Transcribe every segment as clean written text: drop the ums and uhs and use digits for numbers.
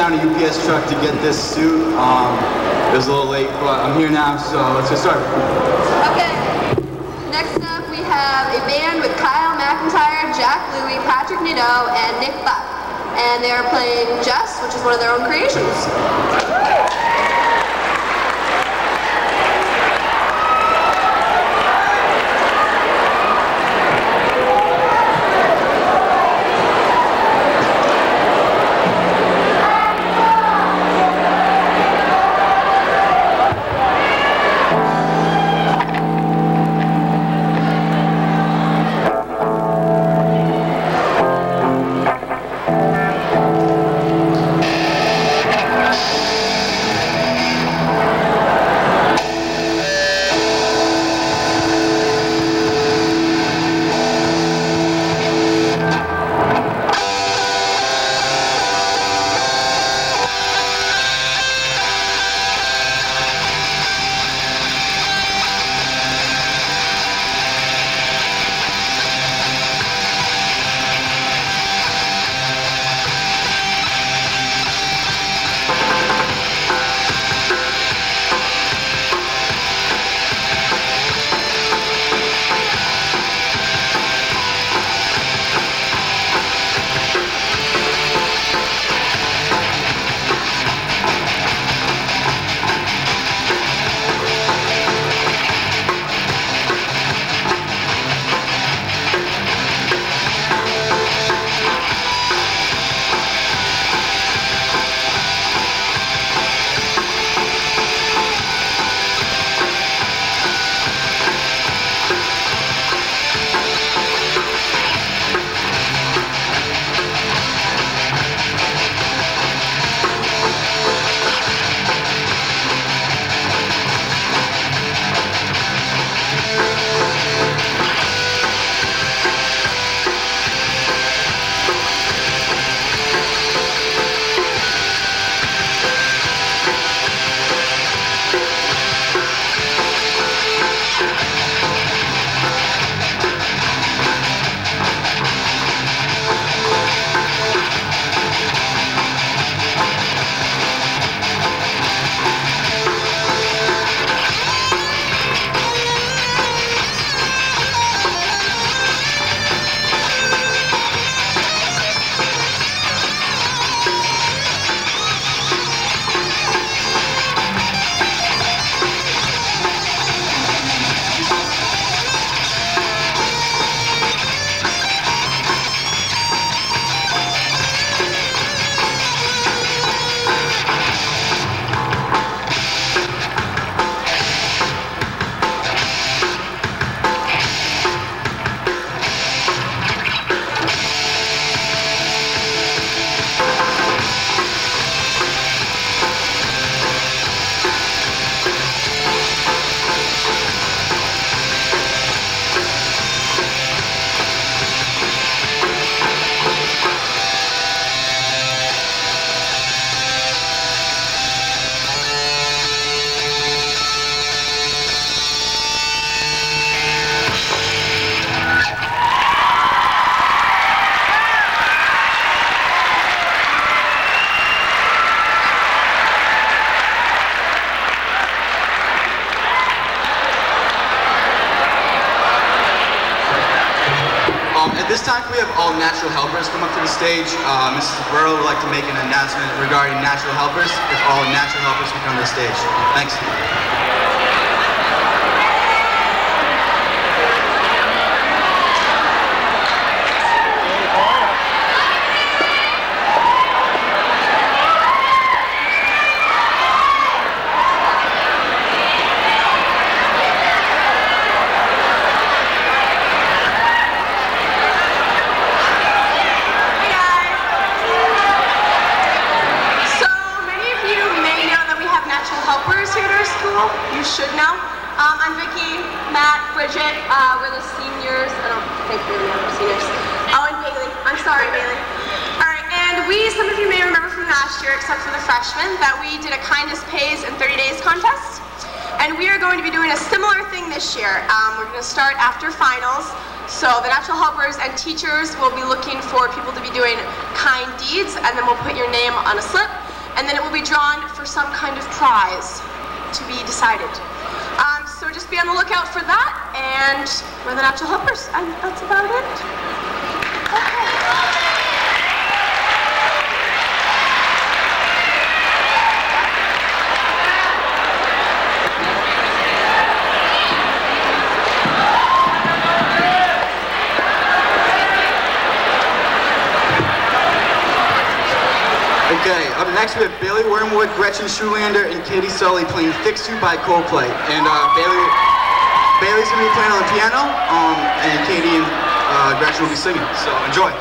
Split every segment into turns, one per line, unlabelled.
down a UPS truck to get this suit. It was a little late, but I'm here now, so let's get started.
Okay, next up we have a band with Kyle McIntyre, Jack Louie, Patrick Nadeau, and Nick Buck. And they are playing Jess, which is one of their own creations.
At this time, we have all natural helpers come up to the stage. Mrs. Burrow would like to make an announcement regarding natural helpers. If all natural helpers can come to the stage. Thanks.
You should know. I'm Vicky, Matt, Bridget. We're the seniors. I don't think we're the other seniors. Oh, and Bailey. I'm sorry, Bailey. All right, and some of you may remember from last year, except for the freshmen, that we did a Kindness Pays in 30 Days contest. And we are going to be doing a similar thing this year. We're going to start after finals. So the natural helpers and teachers will be looking for people to be doing kind deeds, and then we'll put your name on a slip. and then it will be drawn for some kind of prize to be decided. So just be on the lookout for that, and we're the Natural Helpers, and that's about it. Okay.
Okay, up next we have Bailey Wormwood, Gretchen Schulander, and Katie Sully playing Fix You by Coldplay. And Bailey's going to be playing on the piano, and Katie and Gretchen will be singing. So enjoy.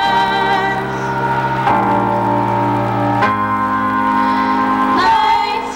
Lights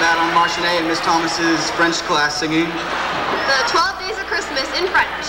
that on Marchionnet and Miss Thomas's French class singing.
The 12 Days of Christmas in French.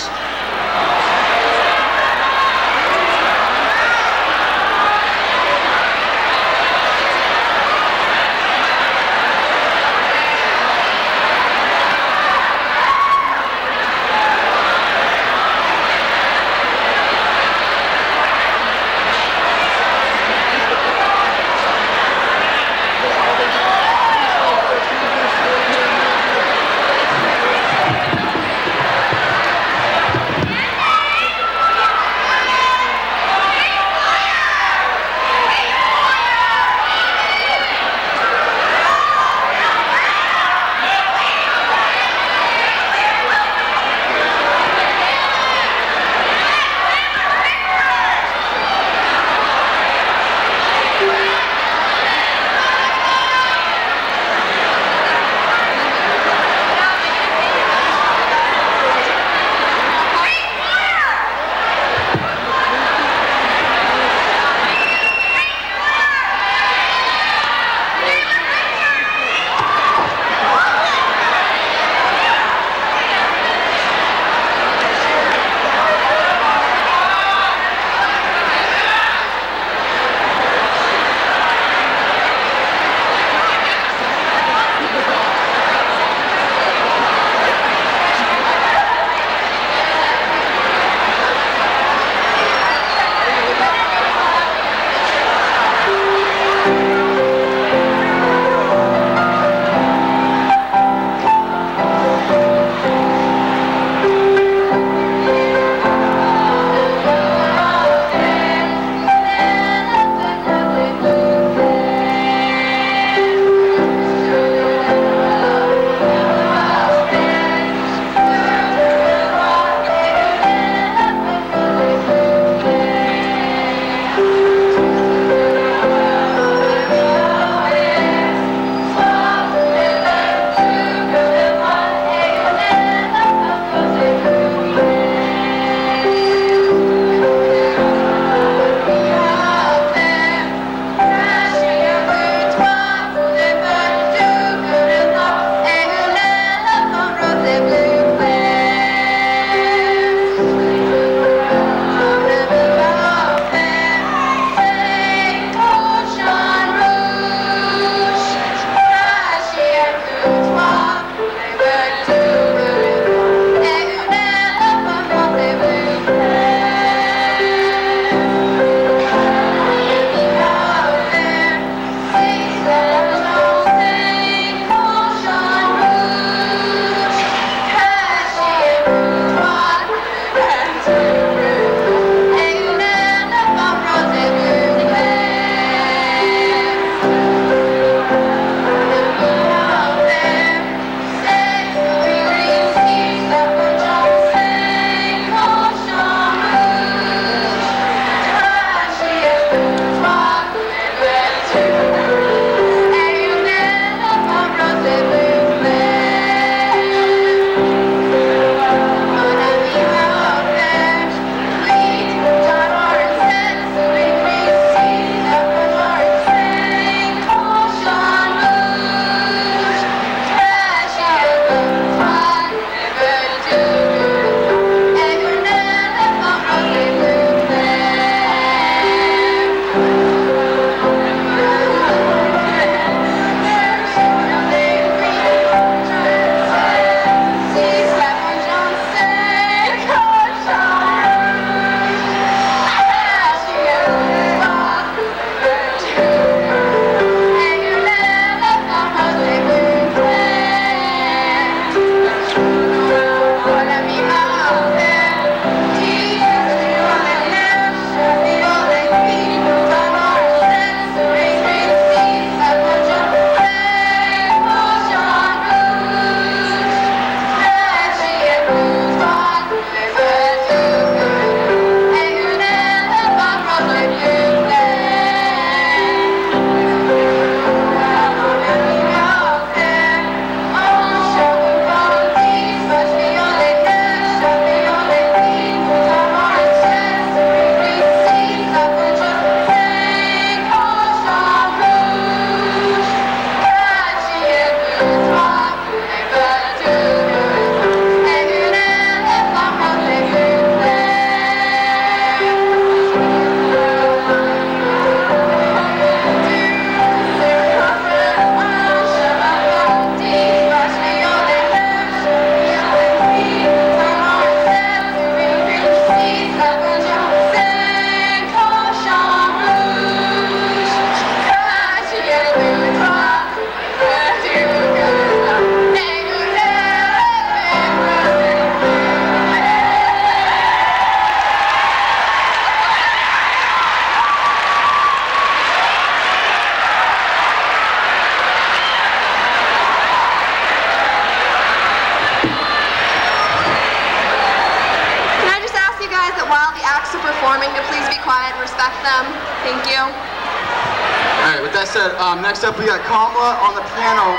also performing to please be quiet and respect them. Thank you.
All right, with that said, next up we got Kamala on the piano.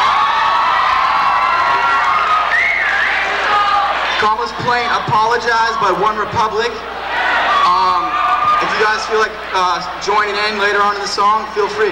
Kamala's playing Apologize by One Republic. If you guys feel like joining in later on in the song, feel free.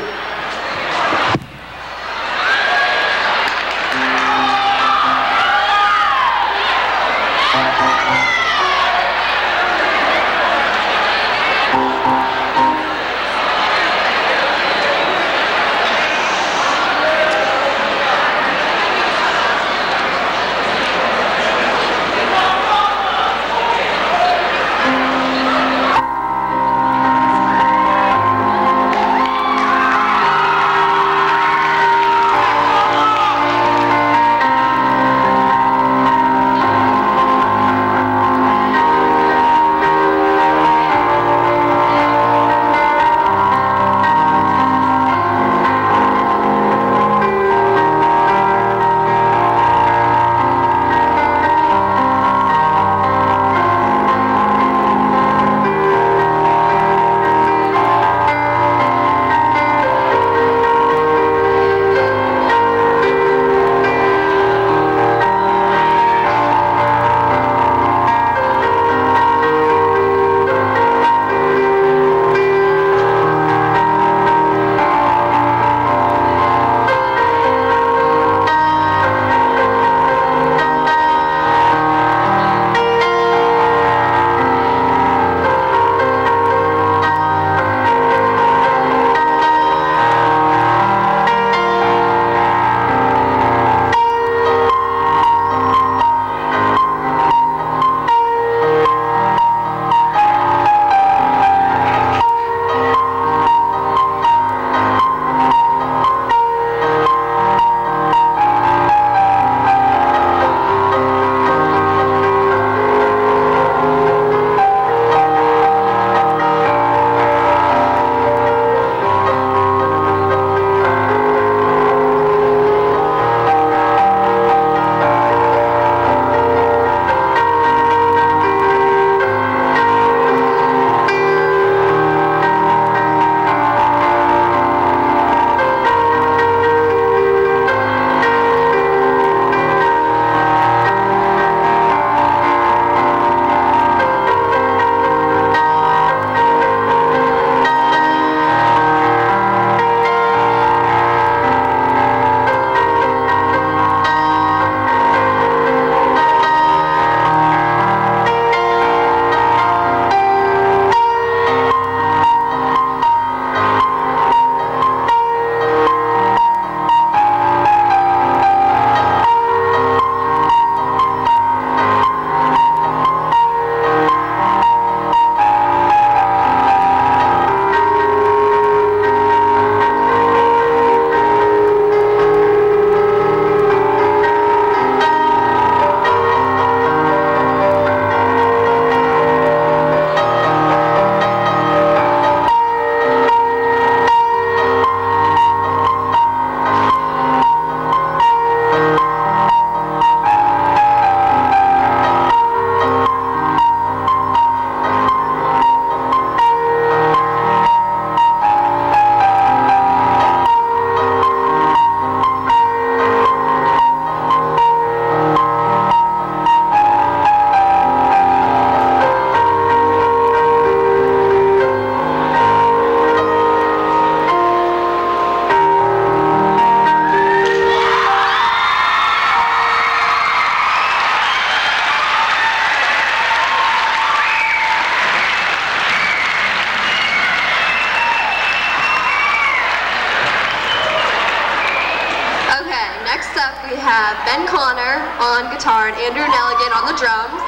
Ben Connor on guitar and Andrew Nelligan on the drums.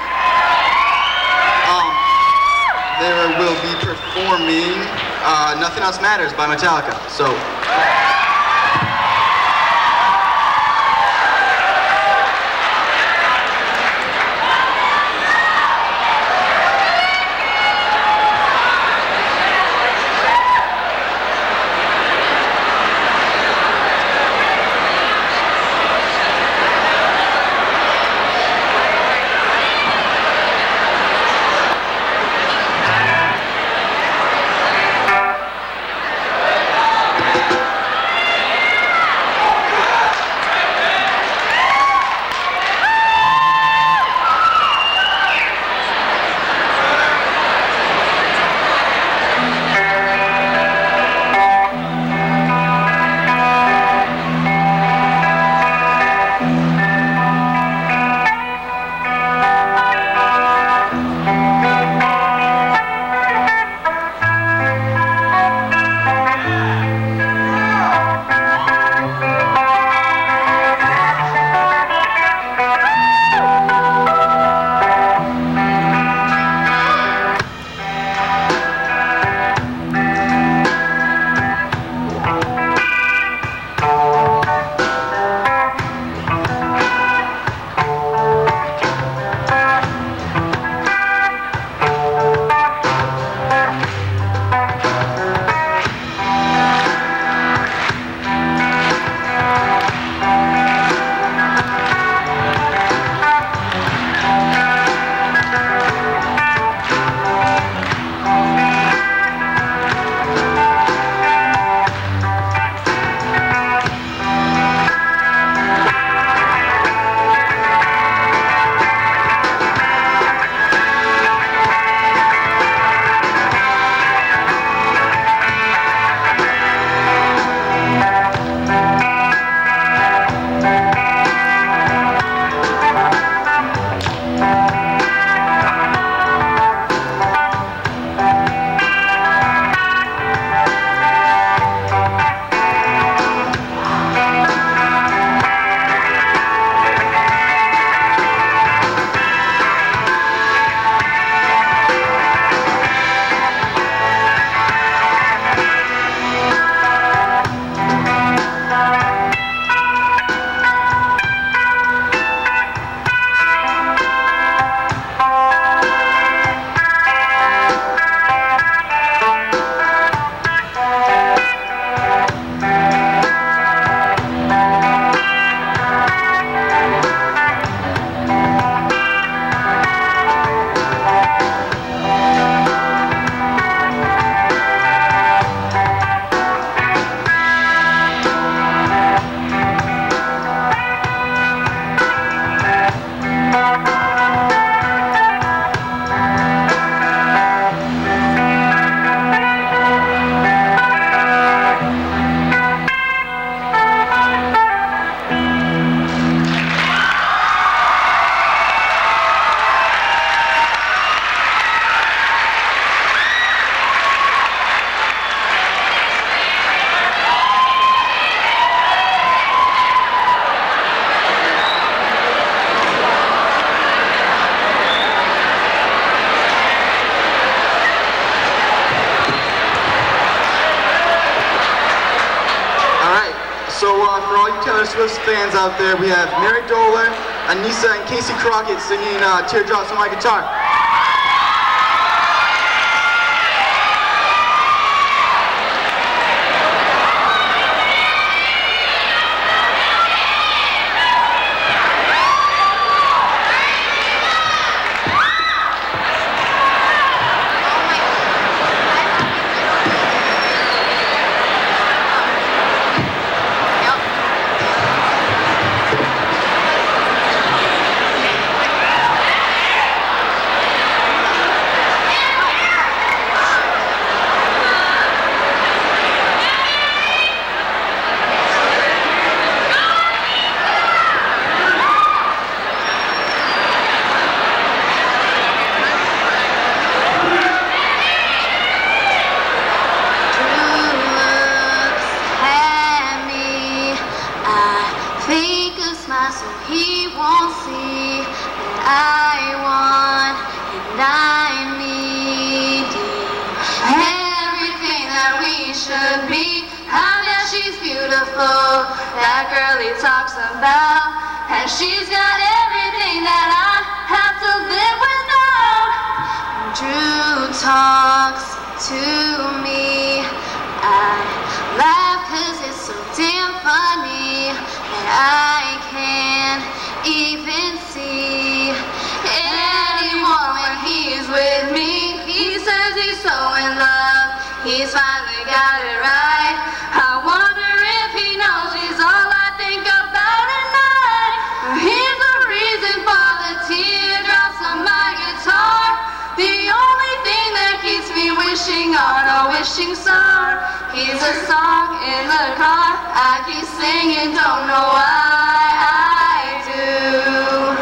They will be performing Nothing Else Matters by Metallica. So. Taylor Swift fans out there, we have Mary Doler, Anissa, and Casey Crockett singing Teardrops on My Guitar.
So he won't see that I want and I need you. Everything that we should be. How that she's beautiful, that girl he talks about, and she's got everything that I have to live without. Drew talks to me, I laugh 'cause it's so damn funny that I can't even see anymore when he's with me. He says he's so in love, he's finally got it right. I wonder if he knows he's all I think about at night. He's the reason for the teardrops on my guitar, the only thing that keeps me wishing on a wishing star. He's a song in the car, I keep singing, don't know why I do.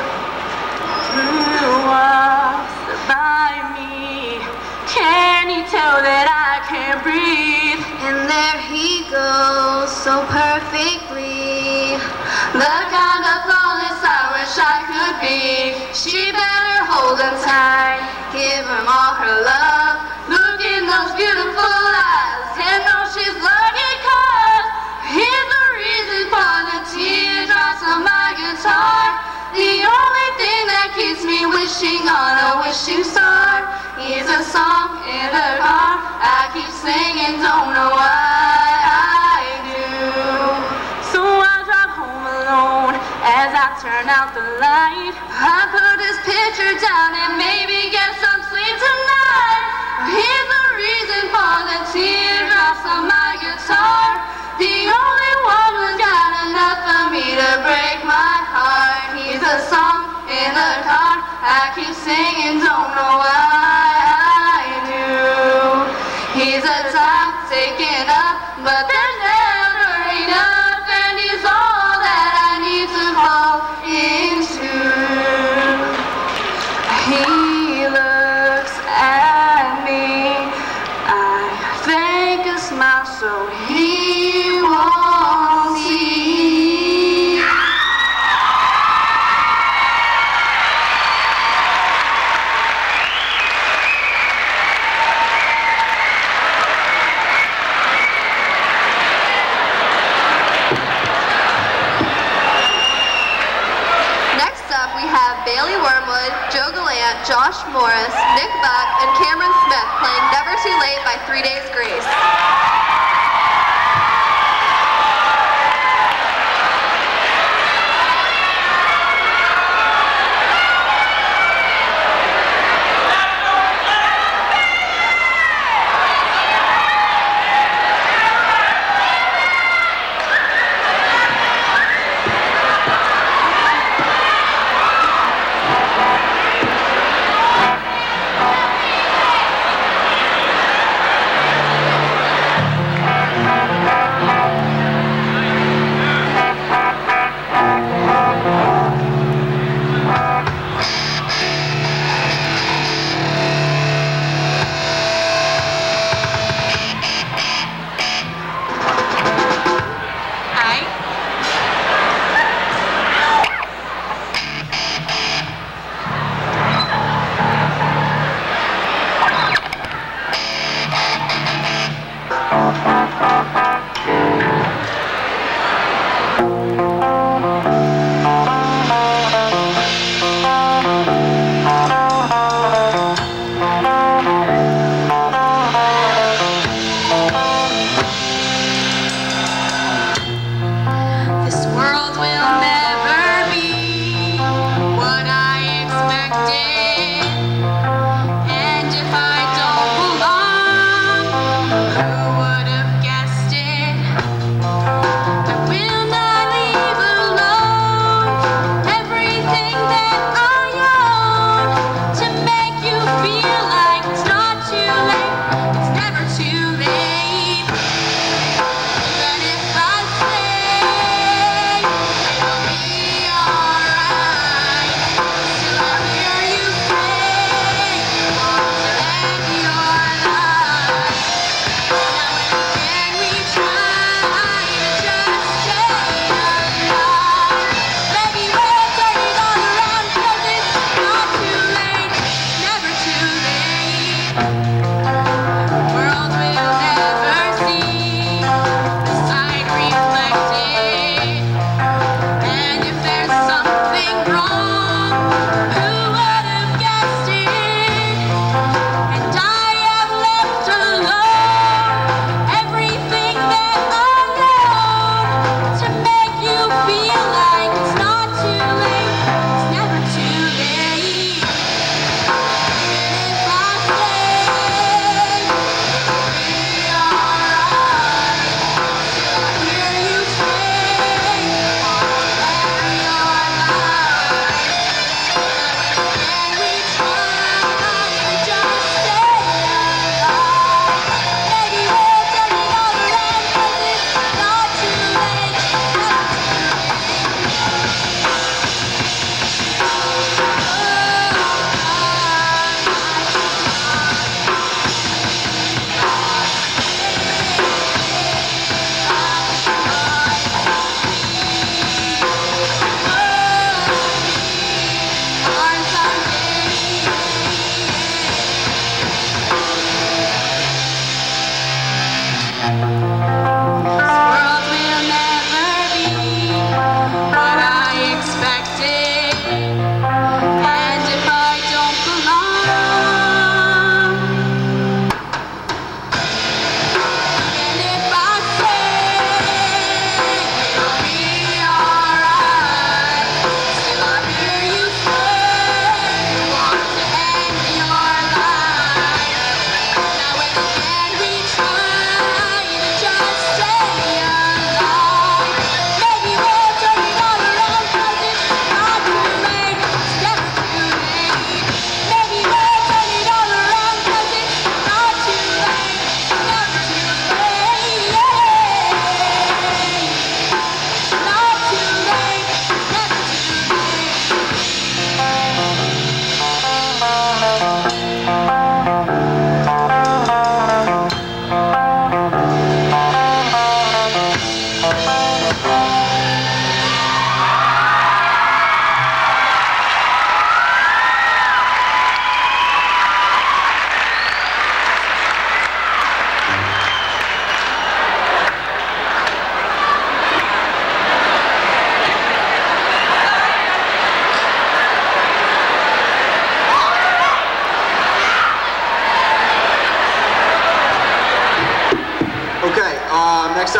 Drew walks by me, can he tell that I can't breathe? And there he goes, so perfectly, the kind of flawless I wish I could be. She better hold him tight, give him all her love, look in those beautiful eyes, and know she's lucky 'cause he's the reason for the teardrops on my guitar, the only thing that keeps me wishing on a wishing star. He's a song in the car, I keep singing, don't know why I do. So I drive home alone as I turn out the light. I put his picture down and maybe get some sleep tonight. He's the reason for the teardrops on my guitar, the only one who's got enough for me to break my heart. He's a song in the car, I keep singing, don't know why I do. He's a time taken up, but there's never enough, and he's all that I need to fall into. He looks at me, I fake a smile so he won't see. Next up we have Bailey Wormwood, Joe Gallant, Josh Morris, Nick Buck, and Cameron Smith playing Never Too Late by 3 Days Grace.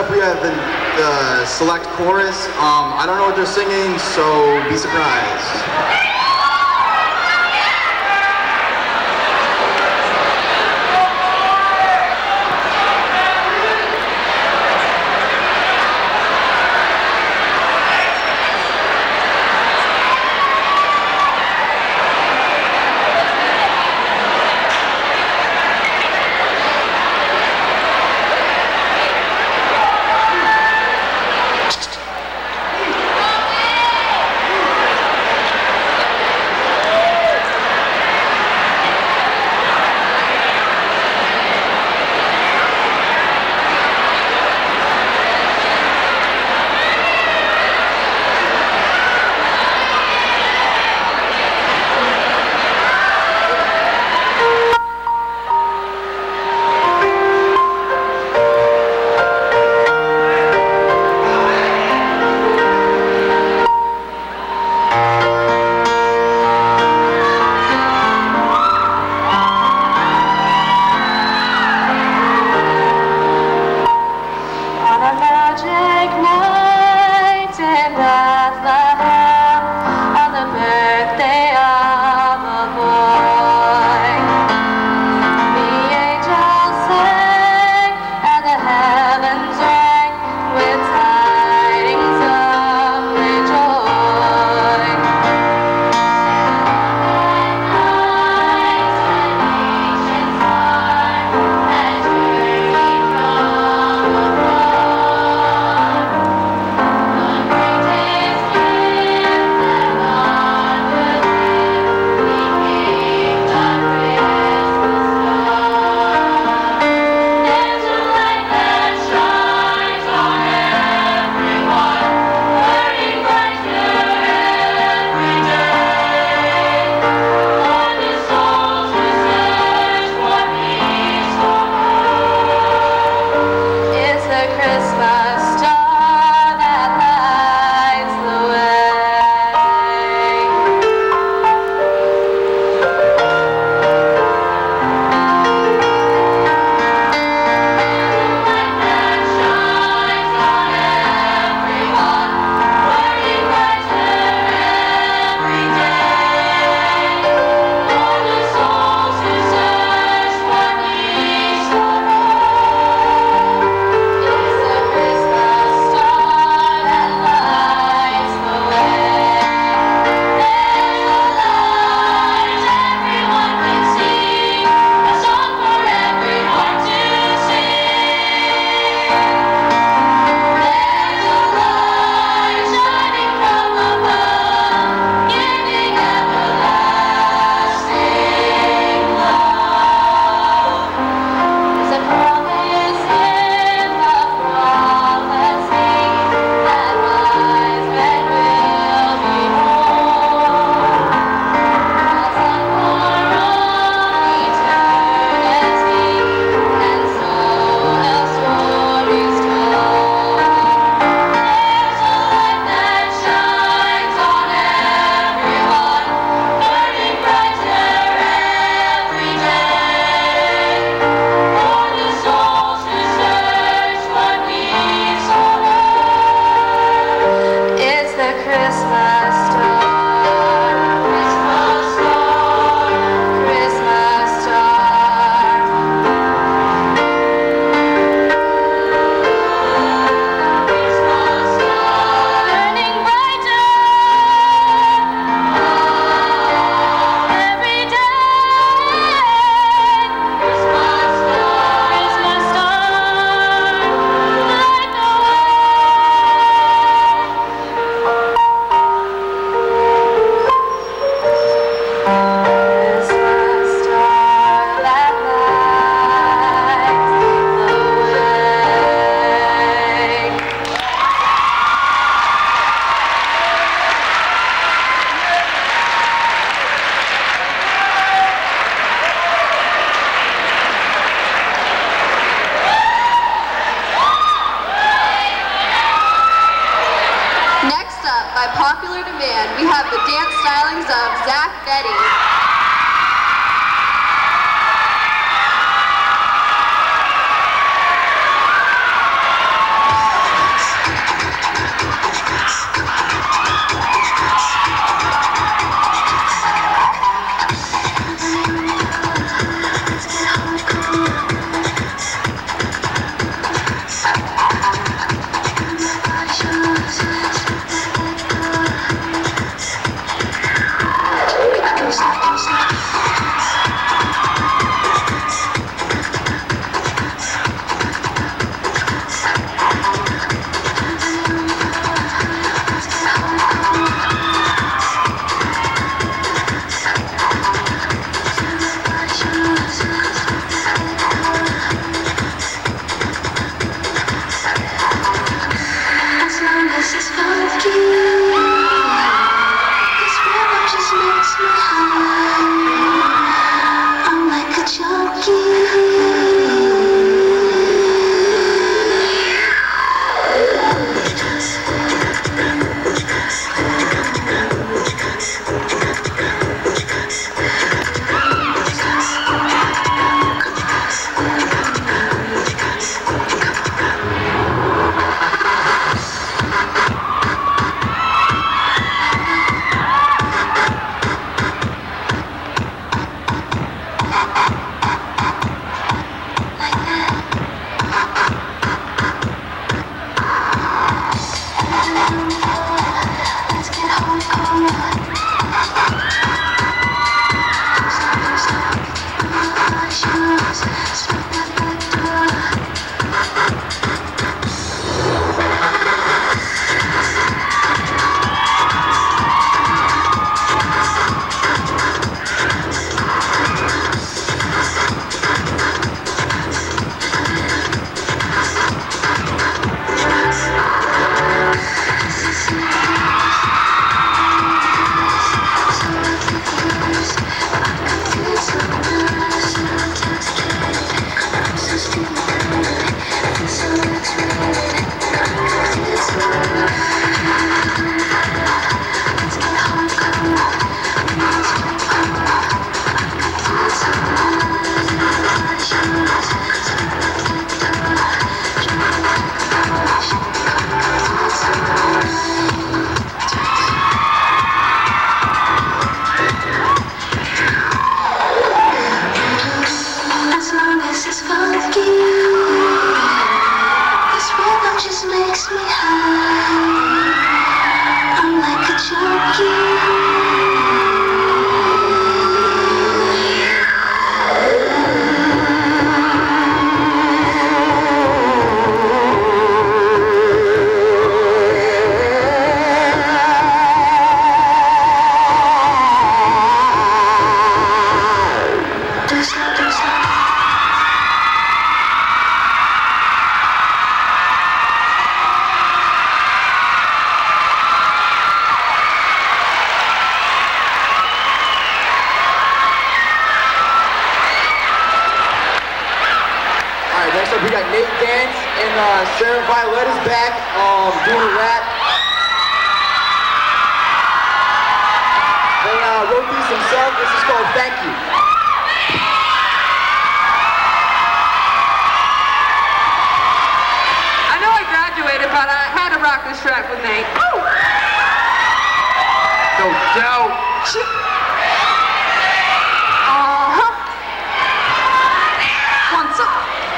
up we have the select chorus. I don't know what they're singing, so be surprised.
By popular demand, we have the dance stylings of Zach Betty.
Sarah Violet is back, doing a rap. They wrote these themselves. This is called Thank You.
I know I graduated, but I had to rock this track with Nate. Oh!
No doubt.
Once up.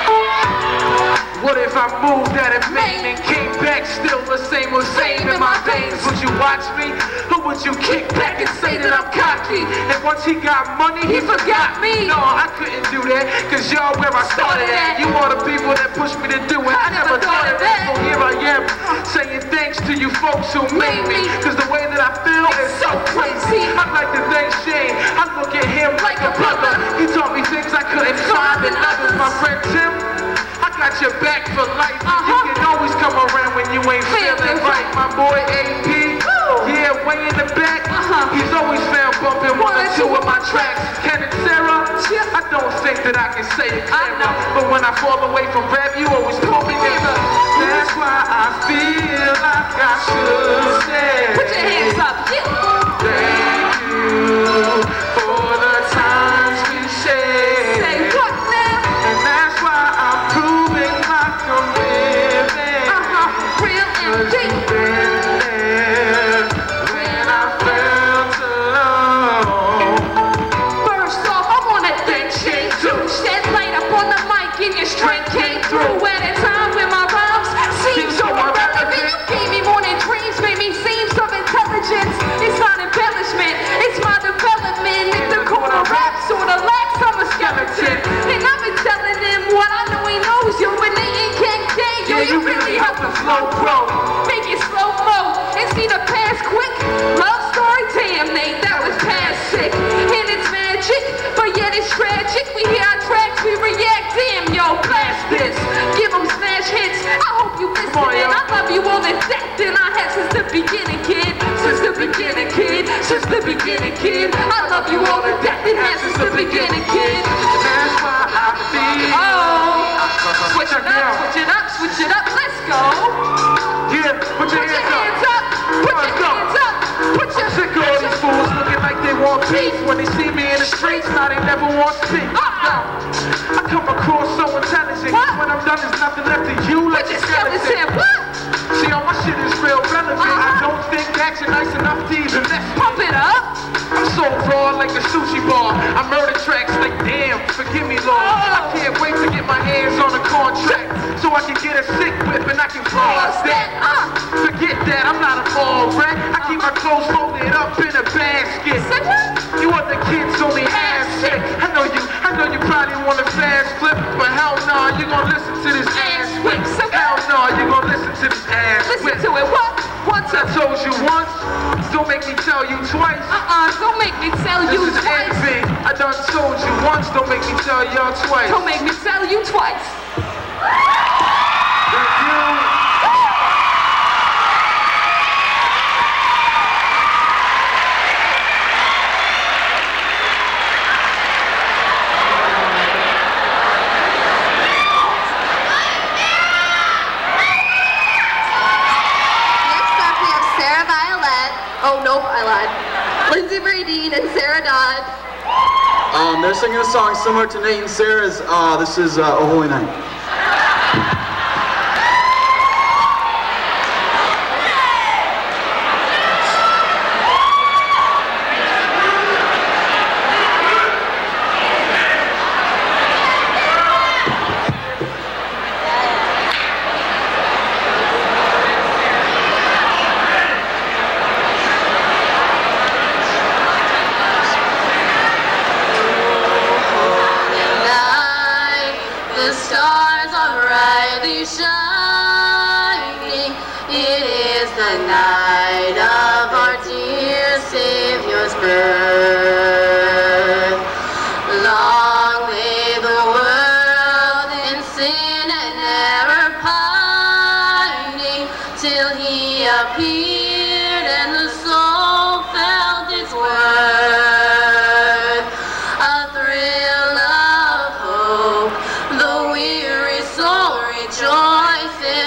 What if I moved out of Maine and came back still the same old same in my veins? Would you watch me? Or would you kick back and say that I'm cocky? And once he got money, he forgot me? No, I couldn't do that, cause y'all where I started at. You are the people that pushed me to do it. I never thought of that. So here I am, saying thanks to you folks who made me. Cause the way that I feel is so crazy. I'd like to thank Shane. I look at him like a brother. He taught me things I couldn't find in others. My friend Tim, I got your back for life. You can always come around when you ain't feeling right. My boy AP, yeah, way in the back. He's always found bumping one or two of my tracks. Ken and Sarah, I don't think that I can say it clearer. But when I fall away from rap, you always pull me nearer. That's why I feel like I should say,
Put your hands up.
thank you for the times we shared.
Say what now?
And that's why I'm proving like I'm living.
Real and deep.
You've been there when I felt alone.
First off, I wanna thank Shane too. Shed light up on the mic and your strength came through. At a time when my rhymes seem so irrelevant, you gave me more than dreams, made me seem of intelligence. It's not embellishment, it's my development. If the corner rap sorta lacks, I'm a skeleton. And I've been telling him what I know he knows. Yo, when they ain't yo, you really help the flow grow. Make it slow-mo and see the past quick. Love story, damn Nate, that was past sick. And it's magic, but yet it's tragic. We hear our tracks, we react. Damn, yo, blast this. Give them smash hits. I hope you listening. I love you all to death, and I have since the beginning, kid. Since the beginning, kid. Since the beginning, kid. I love you all to death, and have since the beginning, kid.
That's why I feel.
Switch it up, switch it up, switch it up. Let's go.
Yeah, put your hands up.
Put your hands up. Put your
Sick of all these fools looking like they want peace. When they see me in the streets, now they never want to speak. I come across so intelligent. When I'm done, there's nothing left of you like a skeleton. See, all my shit is real relevant. I don't think action nice enough to even mess.
Pump it up.
I'm so raw like a sushi bar. I murder tracks like damn, forgive me, Lord. I can't wait to get my hands on a contract so I can get a sick whip and I can floss that. Forget that, I'm not a ball rat. I keep my clothes folded up in a basket. You other kids only have sick. I know you probably want a fast flip, but hell no, you gon' listen to this ass whip. Hell no, you gon' listen to this ass whip.
Listen to it, what?
Once I told you once, don't make me tell you twice.
Don't make me tell you
This is
twice.
envy. I done told you once, don't make me tell y'all twice.
Don't make me tell you twice.
Thank you.
Next up, we have Sarah Violet. Oh, nope, I lied. Lindsay Bradeen and Sarah Dodd.
They're singing a song similar to Nate and Sarah's. This is A Holy Night.
The stars are brightly shining. It is the night of our dear Savior's birth. Long lay the world in sin and error pining, till he appeared and the soul felt its worth. A thrill of hope, the weary soul rejoices.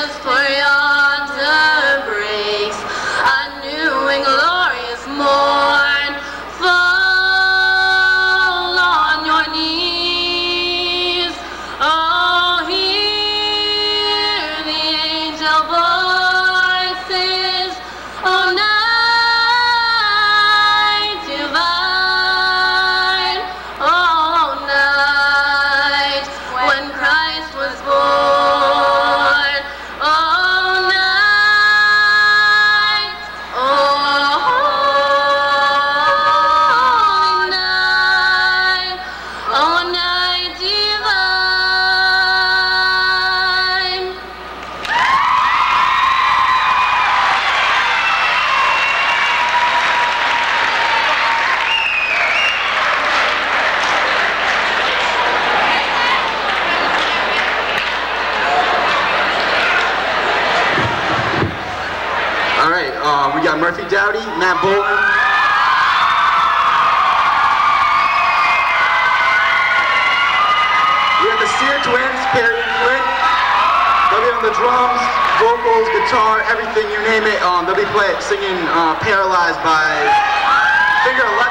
drums, vocals, guitar, everything, you name it. They'll be singing Paralyzed by Figure 11.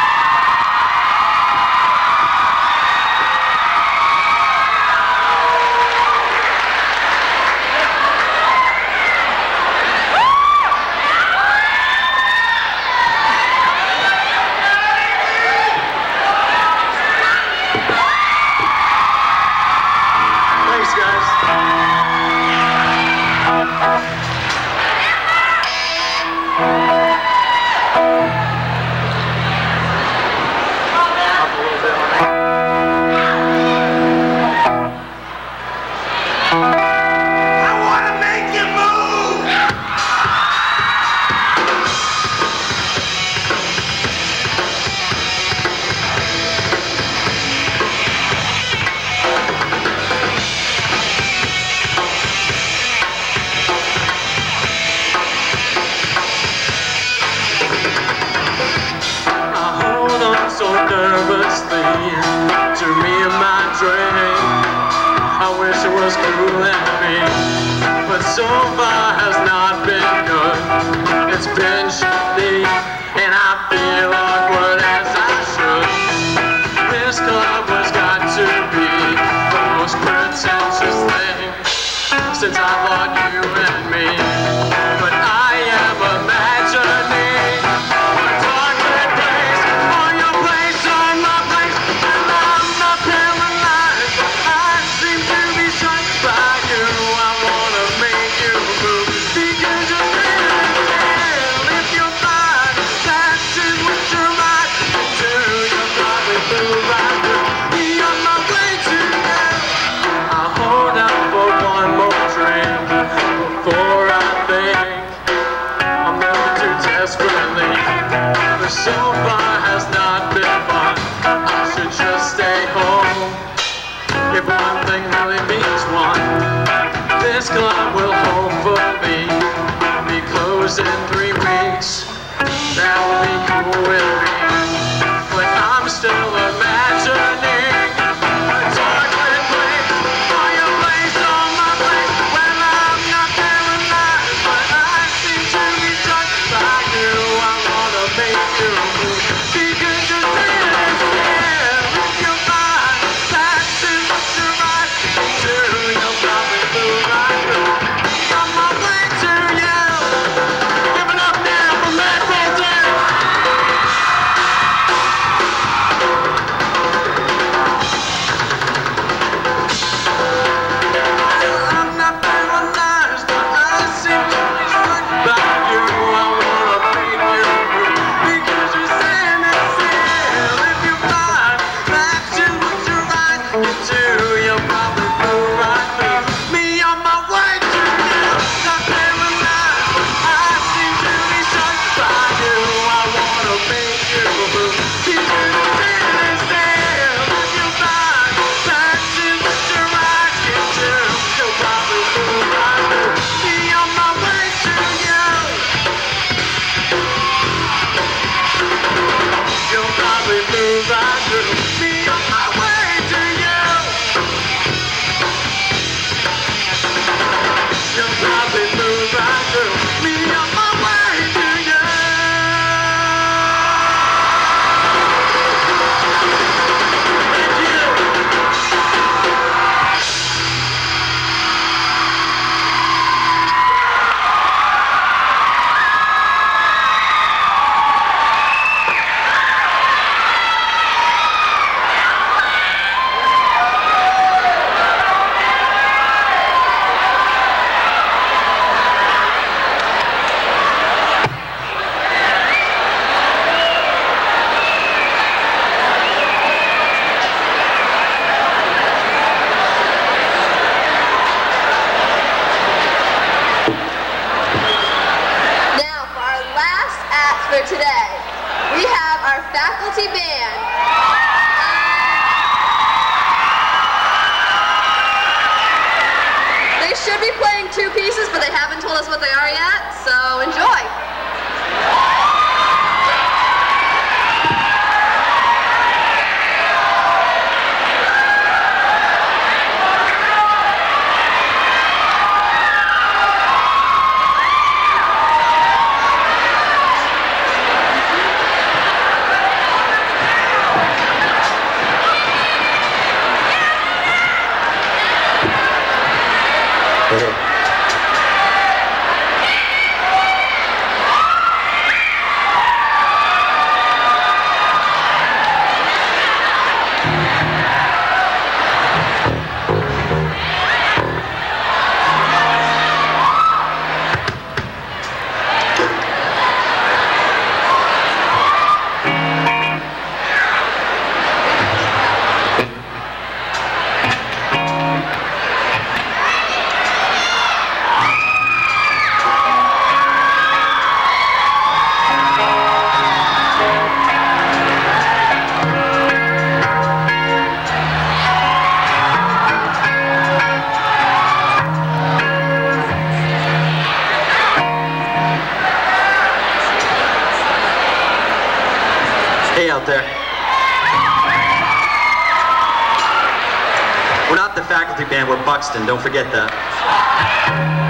Cool and me, but so far has not been good. It's been shitty, and I feel awkward as I should. This club has got to be the most pretentious thing since I thought you and me. But I am imagining a dark place, or your place, or my place, and I'm not paralyzed. I seem to be shut by you. I wanna make you move because you're there. If you're fine, that's it what you're right to. You'll probably move right through me on my way to you. I'll hold out for one more drink before I think I'm moving too desperately. But so far has not been fun. I should just stay home. If one thing really means one, this club will hopefully be closed in 3 weeks. That will be cool with me. But I'm still imagining a dark lit place, or your place, or my place. Well, I'm not paralyzed, but I seem to be struck by you. I wanna make you move because you're there. If you're fine, that's it what you're right to. You'll probably move right through. On my way to you. Give it up now for Matt Bolton. I'm not paralyzed, but I seem to be struck by you. I wanna make you move because you're standing still. If you're fine, that's just what you're right to. You'll probably move right through me on my way to you. Not paralyzed, but I seem to be struck by you. I wanna make you move because you're standing still. If you're fine, that's just what you're right to. You'll probably move right through me on my way to you. You'll probably move right through me on my way to you. You'll probably move right through me on my way to you. Thank you.
Now, for our last act for today, we have our faculty band. They should be playing 2 pieces, but they haven't told us what they are yet, so enjoy.
Hey out there. We're not the faculty band, we're Buxton, don't forget that.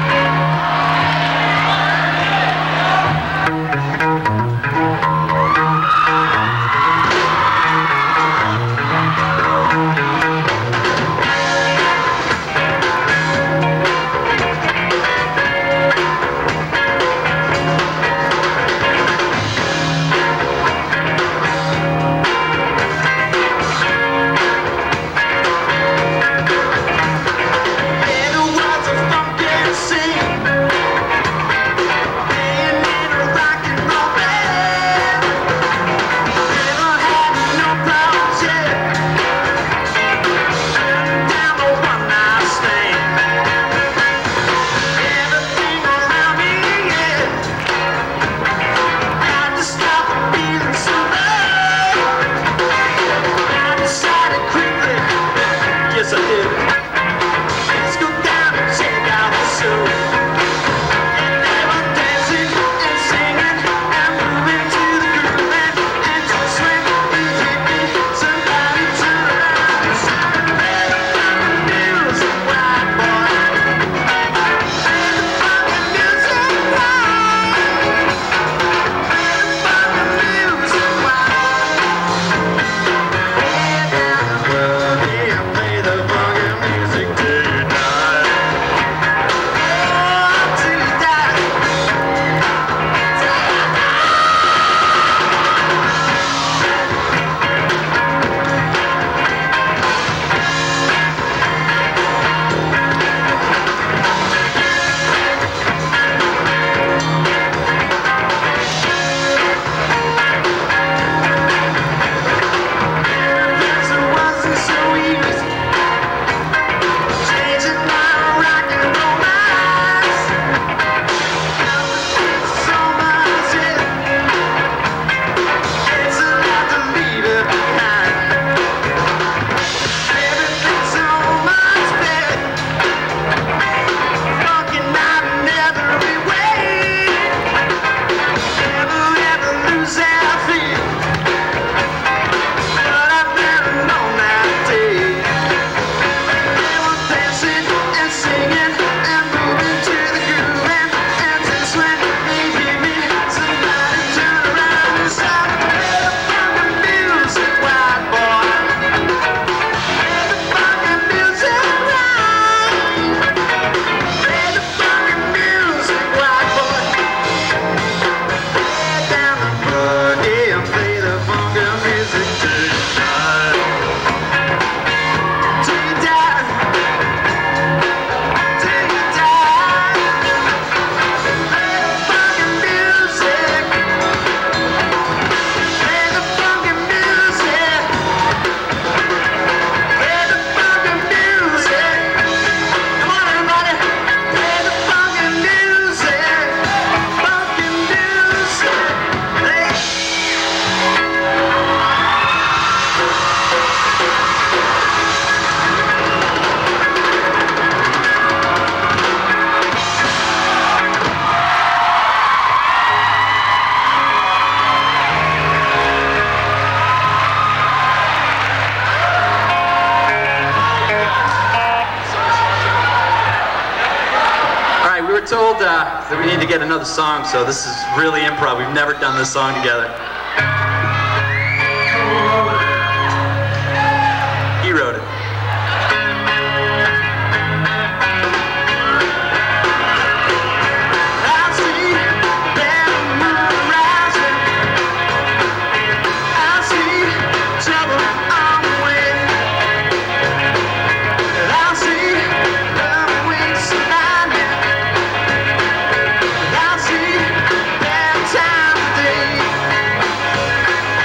Told that we need to get another song, so this is really improv. We've never done this song together. He wrote it.
Time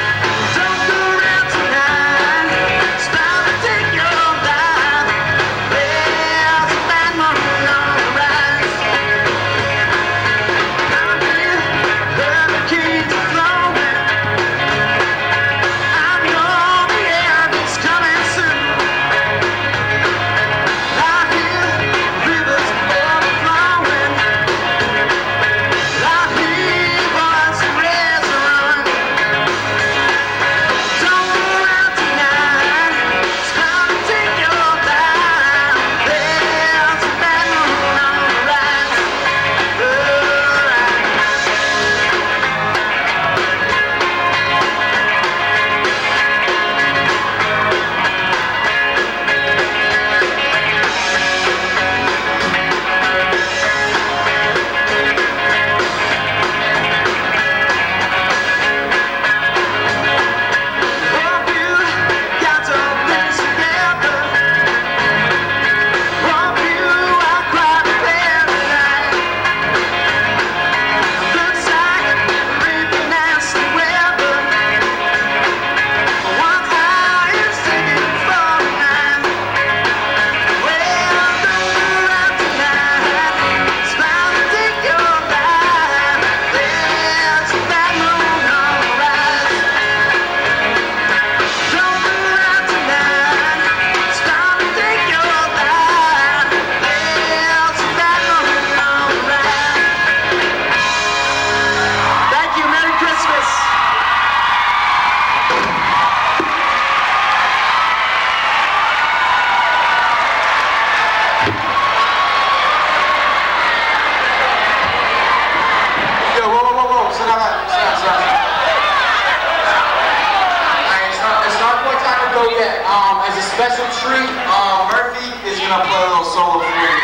special treat, Murphy is gonna play a little solo for me.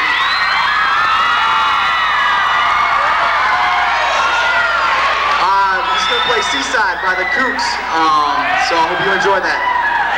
He's gonna play Seaside by the Kooks, so I hope you enjoy that.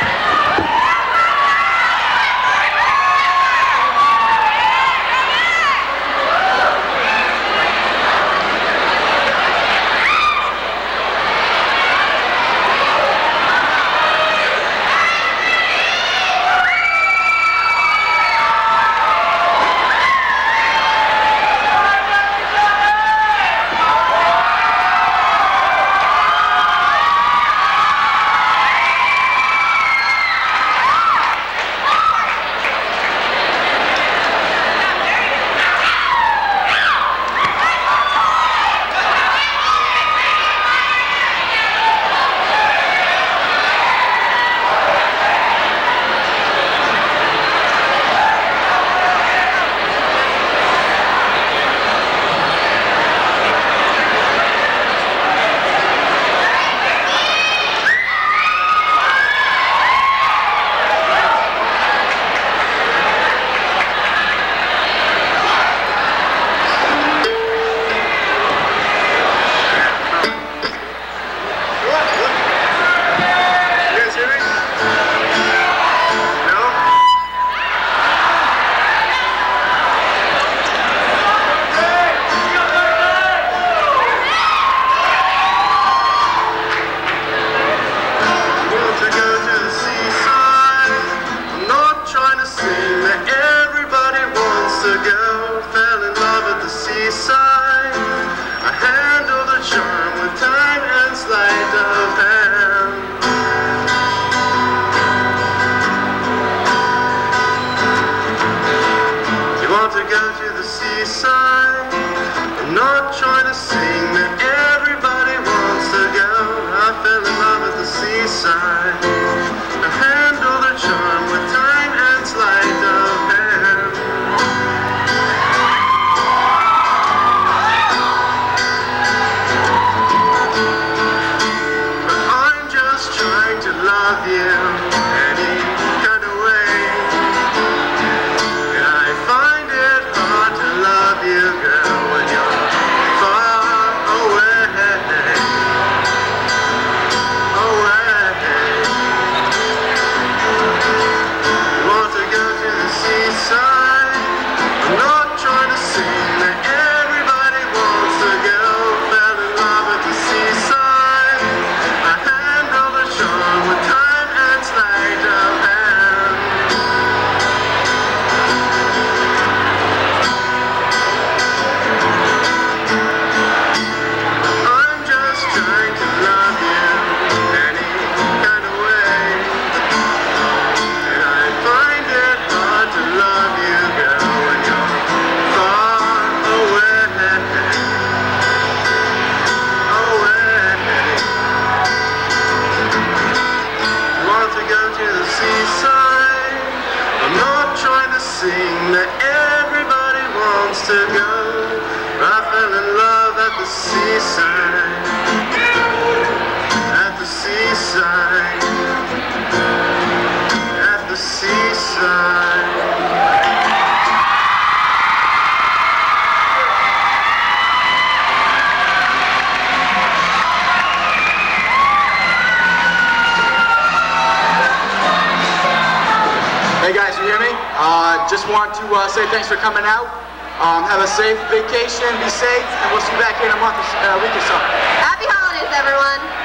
Just want to say thanks for coming out. Have a safe vacation, be safe, and we'll see you back here in a week or so.
Happy holidays, everyone.